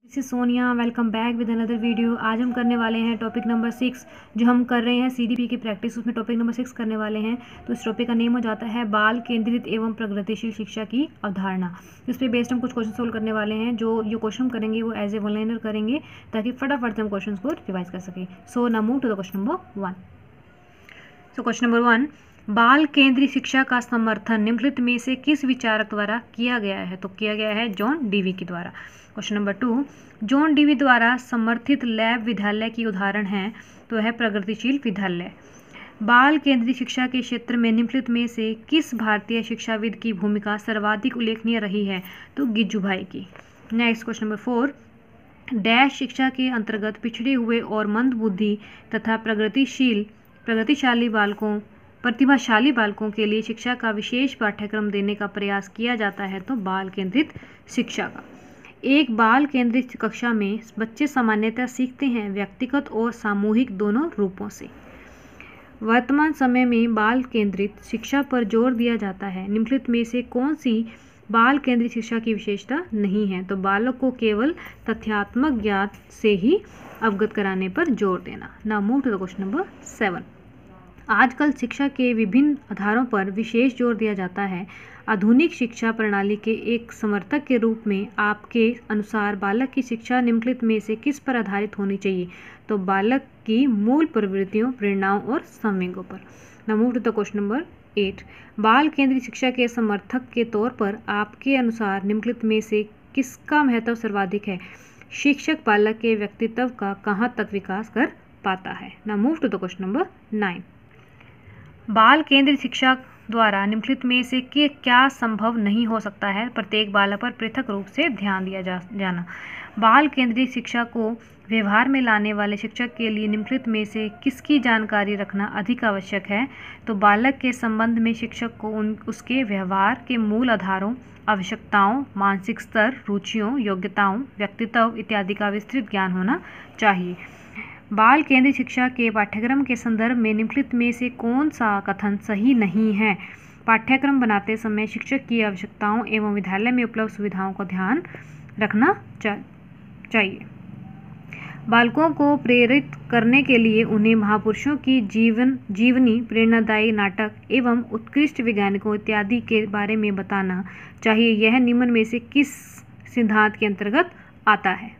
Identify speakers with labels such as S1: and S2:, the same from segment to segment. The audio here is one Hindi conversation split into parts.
S1: This is Sonia, welcome back with another video. आज हम करने वाले हैं टॉपिक नंबर 6 जो हम कर रहे हैं सीडीपी की प्रैक्टिस। उसमें टॉपिक नंबर 6 करने वाले हैं। तो इस टॉपिक का नेम हो जाता है बाल केंद्रित एवं प्रगतिशील शिक्षा की अवधारणा। इस पर बेस्ड हम कुछ क्वेश्चन सोल्व करने वाले हैं। जो क्वेश्चन करेंगे वो एज ए वन लाइनर करेंगे ताकि फटाफट से हम क्वेश्चन को रिवाइज कर सकें। So now move to the question number 1। So question number 1, बाल केंद्रीय शिक्षा का समर्थन निम्नलिखित में से किस विचारक द्वारा किया गया है? तो किया गया है जॉन डीवी के द्वारा। क्वेश्चन नंबर 2, जॉन डीवी द्वारा समर्थित लैब विद्यालय की उदाहरण है तो है प्रगतिशील विद्यालय। बाल केंद्रीय शिक्षा के क्षेत्र में निम्नलिखित में से किस भारतीय शिक्षाविद की भूमिका सर्वाधिक उल्लेखनीय रही है? तो गिजुभाई की। नेक्स्ट क्वेश्चन नंबर 4, डैश शिक्षा के अंतर्गत पिछड़े हुए और मंदबुद्धि तथा प्रतिभाशाली बालकों के लिए शिक्षा का विशेष पाठ्यक्रम देने का प्रयास किया जाता है तो बाल केंद्रित शिक्षा का। एक बाल केंद्रित कक्षा में बच्चे सामान्यतः सीखते हैं व्यक्तिगत और सामूहिक दोनों रूपों से। वर्तमान समय में बाल केंद्रित शिक्षा पर जोर दिया जाता है। निम्नलिखित में से कौन सी बाल केंद्रित शिक्षा की विशेषता नहीं है? तो बालक को केवल तथ्यात्मक ज्ञान से ही अवगत कराने पर जोर देना। Now move to the question number 7। आजकल शिक्षा के विभिन्न आधारों पर विशेष जोर दिया जाता है। आधुनिक शिक्षा प्रणाली के एक समर्थक के रूप में आपके अनुसार बालक की शिक्षा निम्नलिखित में से किस पर आधारित होनी चाहिए? तो बालक की मूल प्रवृत्तियों, प्रेरणाओं और संवेगों पर। Now move to the question number 8। बाल केंद्रित शिक्षा के समर्थक के तौर पर आपके अनुसार निम्नलिखित में से किसका महत्व सर्वाधिक है? शिक्षक बालक के व्यक्तित्व का कहाँ तक विकास कर पाता है? Now move to the question number 9। बाल केंद्रित शिक्षा द्वारा निम्नलिखित में से क्या संभव नहीं हो सकता है? प्रत्येक बालक पर पृथक रूप से ध्यान दिया जाना। बाल केंद्रित शिक्षा को व्यवहार में लाने वाले शिक्षक के लिए निम्नलिखित में से किसकी जानकारी रखना अधिक आवश्यक है? तो बालक के संबंध में शिक्षक को उसके व्यवहार के मूल आधारों, आवश्यकताओं, मानसिक स्तर, रुचियों, योग्यताओं, व्यक्तित्व इत्यादि का विस्तृत ज्ञान होना चाहिए। बाल केंद्रित शिक्षा के पाठ्यक्रम के संदर्भ में निम्नलिखित में से कौन सा कथन सही नहीं है? पाठ्यक्रम बनाते समय शिक्षक की आवश्यकताओं एवं विद्यालय में उपलब्ध सुविधाओं का ध्यान रखना चाहिए। बालकों को प्रेरित करने के लिए उन्हें महापुरुषों की जीवनी, प्रेरणादायी नाटक एवं उत्कृष्ट वैज्ञानिकों इत्यादि के बारे में बताना चाहिए। यह निम्न में से किस सिद्धांत के अंतर्गत आता है?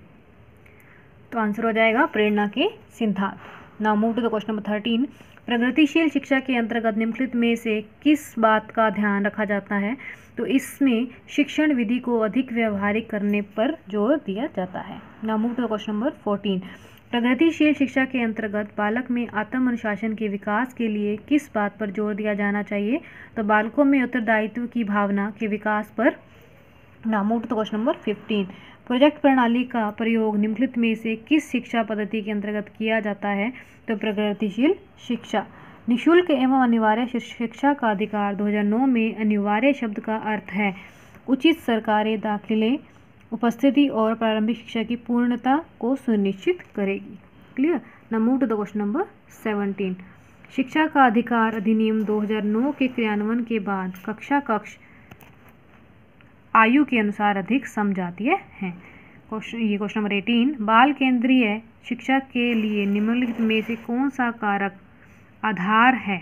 S1: तो आंसर हो जाएगा प्रेरणा के सिद्धांत। Now move to the question number 13। प्रगतिशील शिक्षा के अंतर्गत निम्नलिखित में से किस बात का ध्यान रखा जाता है? तो इसमें शिक्षण विधि को अधिक व्यवहारिक करने पर जोर दिया जाता है। Now move to the question number 14। प्रगतिशील शिक्षा के अंतर्गत बालक में आत्म अनुशासन के विकास के लिए किस बात पर जोर दिया जाना चाहिए? तो बालकों में उत्तरदायित्व की भावना के विकास पर। Now move to the question number 15। Project प्रणाली का प्रयोग निम्नलिखित में से किस शिक्षा पद्धति के अंतर्गत किया जाता है? तो प्रगतिशील शिक्षा। निःशुल्क एवं अनिवार्य शिक्षा का अधिकार 2009 में अनिवार्य शब्द का अर्थ है उचित सरकारी दाखिले, उपस्थिति और प्रारंभिक शिक्षा की पूर्णता को सुनिश्चित करेगी। Clear. Now move to the question number 17। शिक्षा का अधिकार अधिनियम 2009 के क्रियान्वयन के बाद कक्ष आयु के अनुसार अधिक समजातीय हैं। Question number 18। बाल केंद्रीय शिक्षा के लिए निम्नलिखित में से कौन सा कारक आधार है?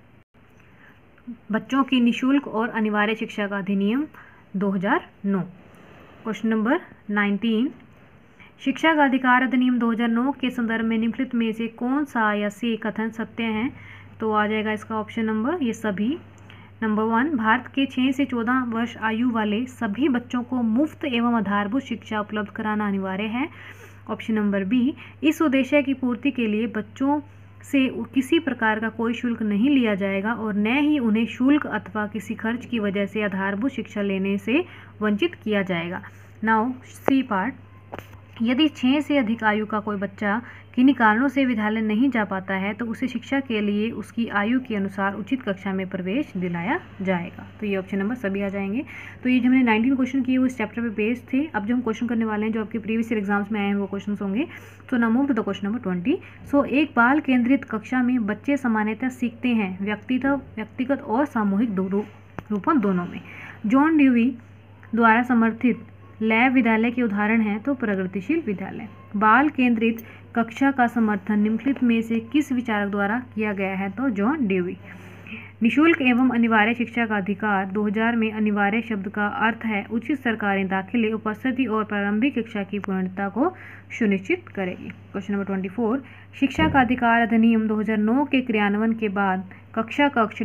S1: बच्चों की निःशुल्क और अनिवार्य शिक्षा का अधिनियम 2009। Question number 19। शिक्षा का अधिकार अधिनियम 2009 के संदर्भ में निम्नलिखित में से कौन सा या से कथन सत्य हैं? तो आ जाएगा इसका ऑप्शन नंबर ये सभी। नंबर 1, भारत के 6 से 14 वर्ष आयु वाले सभी बच्चों को मुफ्त एवं आधारभूत शिक्षा उपलब्ध कराना अनिवार्य है। ऑप्शन नंबर बी, इस उद्देश्य की पूर्ति के लिए बच्चों से किसी प्रकार का कोई शुल्क नहीं लिया जाएगा और न ही उन्हें शुल्क अथवा किसी खर्च की वजह से आधारभूत शिक्षा लेने से वंचित किया जाएगा। नाउ सी पार्ट, यदि 6 से अधिक आयु का कोई बच्चा किन्हीं कारणों से विद्यालय नहीं जा पाता है तो उसे शिक्षा के लिए उसकी आयु के अनुसार उचित कक्षा में प्रवेश दिलाया जाएगा। तो ये ऑप्शन नंबर सभी आ जाएंगे। तो ये जो हमने 19 क्वेश्चन किए वो इस चैप्टर पे बेस्ड थे। अब जो हम क्वेश्चन करने वाले हैं जो आपके प्रीवियस ईयर एग्जाम्स में आए हैं वो क्वेश्चन होंगे। तो now move to the question number 20। So एक बाल केंद्रित कक्षा में बच्चे सामान्यतः सीखते हैं व्यक्तिगत और सामूहिक रूपों दोनों में। जॉन ड्यूवी द्वारा समर्थित लैब विद्यालय के उदाहरण हैं तो प्रगतिशील विद्यालय। बाल केंद्रित कक्षा का समर्थन निम्नलिखित में से किस विचारक द्वारा किया गया है तो जॉन डेवी। निःशुल्क एवं अनिवार्य शिक्षा का अधिकार 2000 में अनिवार्य शब्द का अर्थ है उचित सरकारी दाखिले, उपस्थिति और प्रारंभिक शिक्षा की पूर्णता को सुनिश्चित करेगी। क्वेश्चन नंबर 24, शिक्षा का अधिकार अधिनियम 2009 के क्रियान्वयन के बाद कक्ष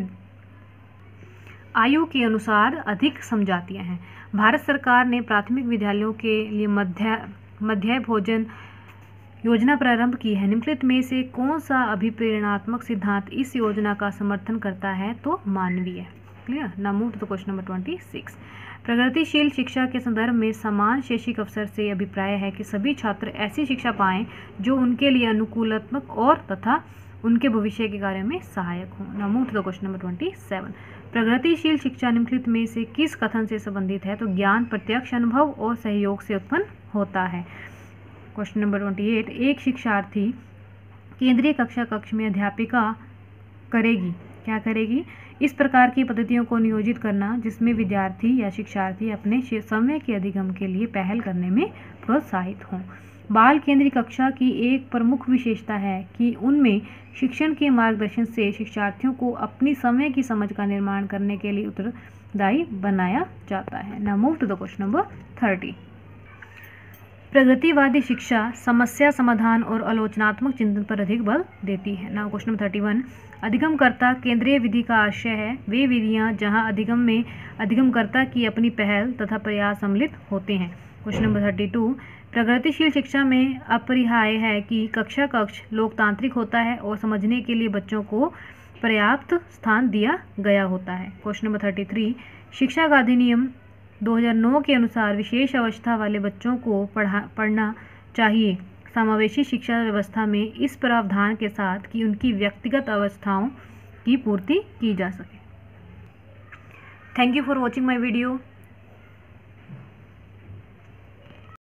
S1: आयु के अनुसार अधिक समझातियाँ हैं। भारत सरकार ने प्राथमिक विद्यालयों के लिए मध्याह्न भोजन योजना प्रारंभ की है। निम्नलिखित में से कौन सा अभिप्रेरणात्मक सिद्धांत इस योजना का समर्थन करता है तो मानवीय। Clear. Now move to the question number 26। प्रगतिशील शिक्षा के संदर्भ में समान शैक्षिक अवसर से अभिप्राय है कि सभी छात्र ऐसी शिक्षा पाएं जो उनके लिए अनुकूलात्मक और तथा उनके भविष्य के कार्य में सहायक हो। Now move to the question number 27। प्रगतिशील शिक्षा निम्नलिखित में से किस कथन से संबंधित है तो ज्ञान प्रत्यक्ष अनुभव और सहयोग से उत्पन्न होता है। क्वेश्चन नंबर 28, एक शिक्षार्थी केंद्रीय कक्ष में अध्यापिका करेगी, क्या करेगी? इस प्रकार की पद्धतियों को नियोजित करना जिसमें विद्यार्थी या शिक्षार्थी अपने समय के अधिगम के लिए पहल करने में प्रोत्साहित हों। बाल केंद्रीय कक्षा की एक प्रमुख विशेषता है कि उनमें शिक्षण के मार्गदर्शन से शिक्षार्थियों को अपनी समय की समझ का निर्माण करने के लिए उत्तरदायी बनाया जाता है। Now move to the question number 30। प्रगतिवादी शिक्षा समस्या समाधान और आलोचनात्मक चिंतन पर अधिक बल देती है। नाउ क्वेश्चन नंबर 31, अधिगमकर्ता केंद्रीय विधि का आशय है वे विधियां जहां अधिगम में अधिगमकर्ता की अपनी पहल तथा प्रयास सम्मिलित होते हैं। क्वेश्चन नंबर 32, प्रगतिशील शिक्षा में अपरिहार्य है कि कक्ष लोकतांत्रिक होता है और समझने के लिए बच्चों को पर्याप्त स्थान दिया गया होता है। क्वेश्चन नंबर 33, शिक्षा का अधिनियम 2009 के अनुसार विशेष अवस्था वाले बच्चों को पढ़ना चाहिए समावेशी शिक्षा व्यवस्था में इस प्रावधान के साथ कि उनकी व्यक्तिगत अवस्थाओं की पूर्ति की जा सके। Thank you for watching my video.